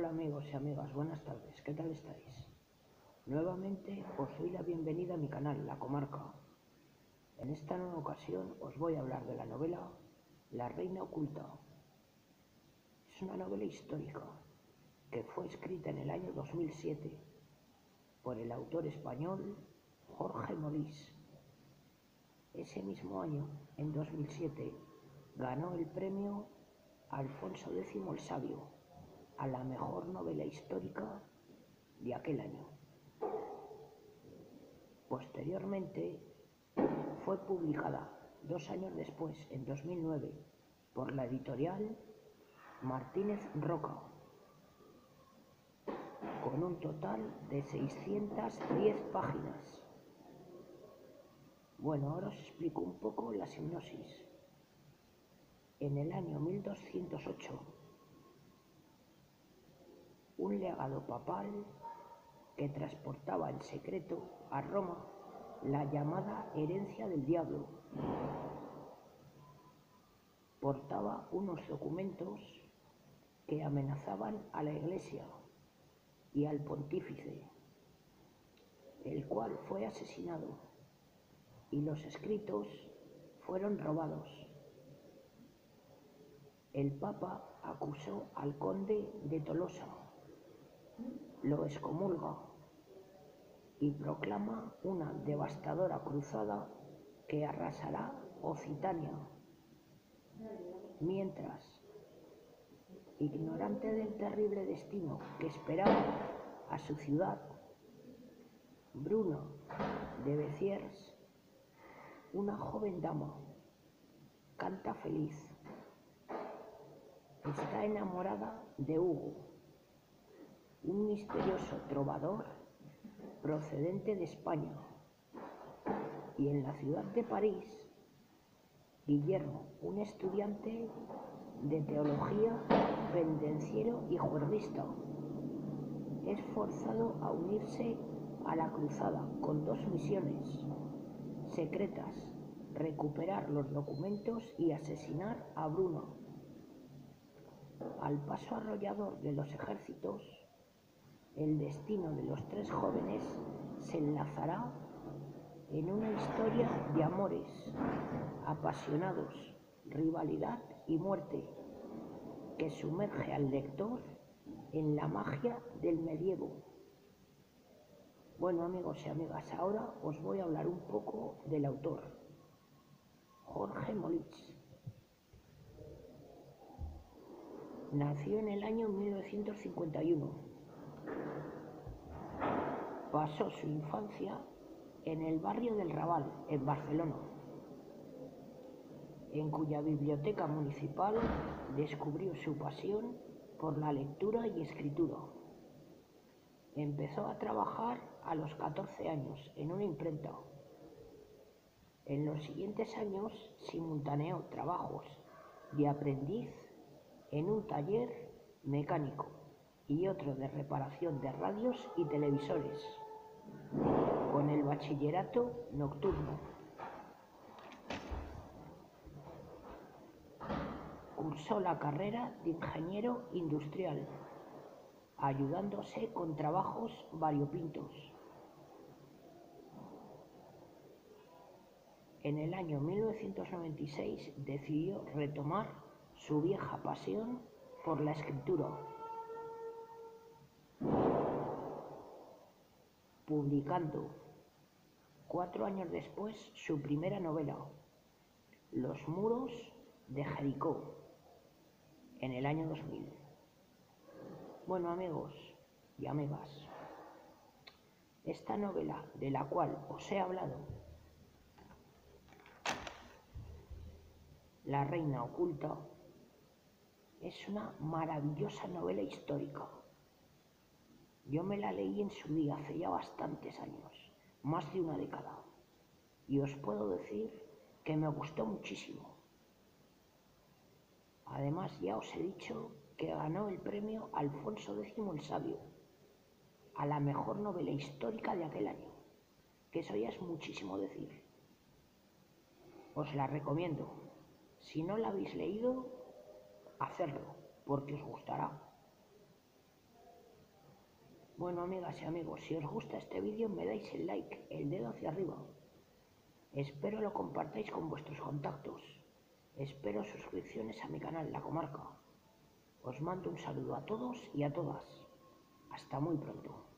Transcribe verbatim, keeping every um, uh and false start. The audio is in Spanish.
Hola amigos y amigas, buenas tardes, ¿qué tal estáis? Nuevamente os doy la bienvenida a mi canal, La Comarca. En esta nueva ocasión os voy a hablar de la novela La Reina Oculta. Es una novela histórica que fue escrita en el año dos mil siete por el autor español Jorge Molís. Ese mismo año, en dos mil siete, ganó el premio Alfonso X el Sabio a la mejor novela histórica de aquel año. Posteriormente fue publicada dos años después, en dos mil nueve, por la editorial Martínez Roca, con un total de seiscientas diez páginas. Bueno, ahora os explico un poco la sinopsis. En el año mil doscientos ocho, un legado papal que transportaba en secreto a Roma la llamada herencia del diablo portaba unos documentos que amenazaban a la Iglesia y al pontífice, el cual fue asesinado y los escritos fueron robados. El Papa acusó al conde de Tolosa, lo excomulga y proclama una devastadora cruzada que arrasará Occitania, mientras, ignorante del terrible destino que esperaba a su ciudad, Bruno de Béziers, una joven dama, canta feliz. Está enamorada de Hugo, un misterioso trovador procedente de España, y en la ciudad de París, Guillermo, un estudiante de teología, pendenciero y juerguista, es forzado a unirse a la cruzada con dos misiones secretas: recuperar los documentos y asesinar a Bruno. Al paso arrollador de los ejércitos, el destino de los tres jóvenes se enlazará en una historia de amores apasionados, rivalidad y muerte, que sumerge al lector en la magia del medievo. Bueno amigos y amigas, ahora os voy a hablar un poco del autor, Jorge Molís. Nació en el año mil novecientos cincuenta y uno. Pasó su infancia en el barrio del Raval, en Barcelona, en cuya biblioteca municipal descubrió su pasión por la lectura y escritura. Empezó a trabajar a los catorce años en una imprenta. En los siguientes años simultaneó trabajos de aprendiz en un taller mecánico y otro de reparación de radios y televisores, con el bachillerato nocturno. Cursó la carrera de ingeniero industrial, ayudándose con trabajos variopintos. En el año mil novecientos noventa y seis decidió retomar su vieja pasión por la escritura, publicando cuatro años después su primera novela, Los muros de Jericó, en el año dos mil. Bueno amigos y amigas, esta novela de la cual os he hablado, La Reina Oculta, es una maravillosa novela histórica. Yo me la leí en su día, hace ya bastantes años, más de una década, y os puedo decir que me gustó muchísimo. Además, ya os he dicho que ganó el premio Alfonso X el Sabio a la mejor novela histórica de aquel año, que eso ya es muchísimo decir. Os la recomiendo. Si no la habéis leído, hacedlo, porque os gustará. Bueno, amigas y amigos, si os gusta este vídeo me dais el like, el dedo hacia arriba. Espero lo compartáis con vuestros contactos. Espero suscripciones a mi canal, La Comarca. Os mando un saludo a todos y a todas. Hasta muy pronto.